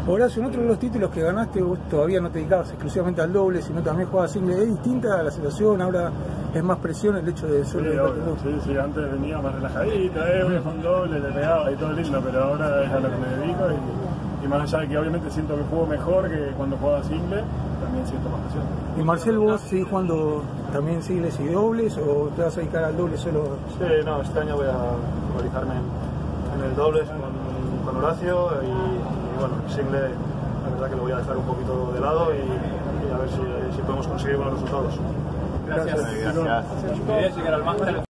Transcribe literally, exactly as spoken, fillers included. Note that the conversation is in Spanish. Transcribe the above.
Horacio, en otro de los títulos que ganaste, vos todavía no te dedicabas exclusivamente al doble, sino también jugabas single. ¿Es distinta la situación? Ahora es más presión el hecho de solo sí, dedicarte al doble. Sí, sí, antes venía más relajadito, eh, voy a jugar un doble, le pegaba y todo lindo, pero ahora es a lo que me dedico y, y más allá de que obviamente siento que juego mejor que cuando jugaba single, también siento más presión. ¿Y Marcel, vos seguís jugando también singles y dobles o te vas a dedicar al doble solo? Sí, no, este año voy a focalizarme en, en el dobles con, con Horacio y, y bueno, el single la verdad que lo voy a dejar un poquito de lado y, y a ver si, si podemos conseguir buenos resultados. Gracias. Gracias. Gracias.